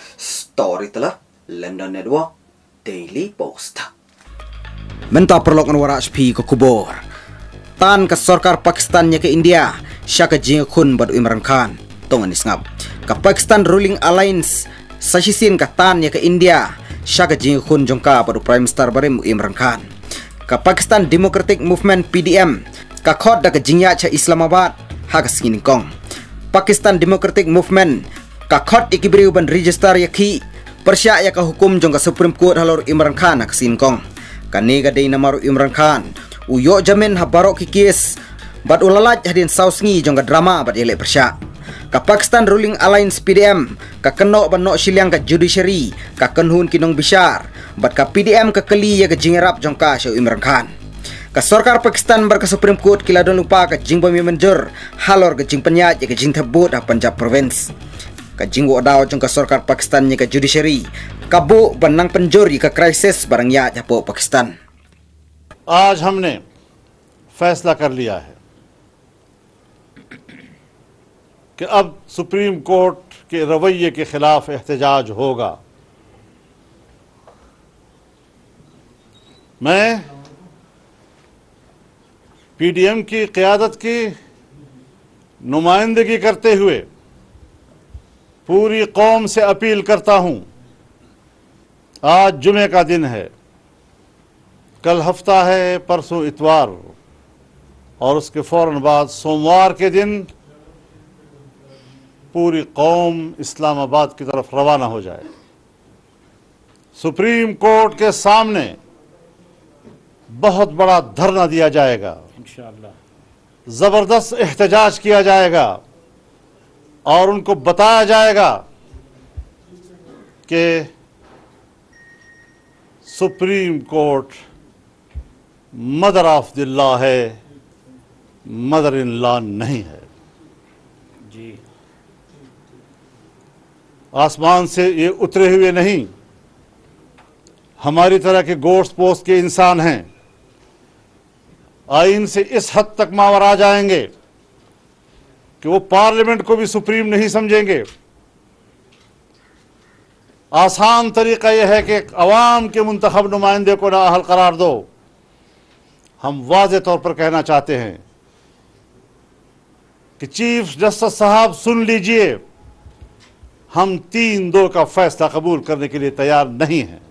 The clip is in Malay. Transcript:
Story telah London Network Daily Post. Menta perlokan waras pi ke kubur. Tan ke sarkar Pakistan nya ke India, syaka jing khun bad Imran Khan. Tongan isngap. Ke Pakistan Ruling Alliance sasisin ke tan nya ke India, syaka jing khun jongka bad Prime Minister barim Imran Khan. Ke Pakistan Democratic Movement PDM, ke khod da ke jingya cha Islamabad, ha ke skin kong. Pakistan Democratic Movement ka khot ikibri ban register yakhi persya ya ka hukum jong ka Supreme Court halor Imran Khan ka sin kong kanega dei namaru Imran Khan uyo jamin habarok ki kes bad ulalaj hadin sausngi jong ka drama bad ele persya ka Pakistan Ruling Alliance PDM ka keno ban no silyang ka judiciary ka kenhun kinong bishar bad ka PDM ka keli ya ka jingerap jong ka Syekh Imran Khan ka sarkar Pakistan bar ka Supreme Court kila don lupa ka jing bami menjur halor ka jing penyat ya ka jing tebut ha Punjab province ka jing wo daw jong ka sarkar Pakistan nya ka judiciary kabu banang penjuri ka crisis barang ya japo Pakistan. आज हमने फैसला कर लिया है कि अब supreme court के रवैये के खिलाफ एहतजाज होगा। मैं पीडीएम की क़यादत की नुमाइंदगी करते हुए पूरी कौम से अपील करता हूं, आज जुमे का दिन है, कल हफ्ता है, परसों इतवार और उसके फौरन बाद सोमवार के दिन पूरी कौम इस्लामाबाद की तरफ रवाना हो जाए। सुप्रीम कोर्ट के सामने बहुत बड़ा धरना दिया जाएगा, इंशाअल्लाह जबरदस्त एहतजाज किया जाएगा और उनको बताया जाएगा कि supreme court mother of the law है, मदर इन लॉ नहीं है। जी आसमान से ये उतरे हुए नहीं, हमारी तरह के गोश्त पोस्ट के इंसान हैं। आइन से इस हद तक मावर आ जाएंगे कि वो पार्लियामेंट को भी सुप्रीम नहीं समझेंगे। आसान तरीका यह है कि अवाम के मुंतखब नुमाइंदे को नाअहल करार दो। हम वाज़े तौर पर कहना चाहते हैं कि चीफ जस्टिस साहब सुन लीजिए, हम 3-2 का फैसला कबूल करने के लिए तैयार नहीं हैं।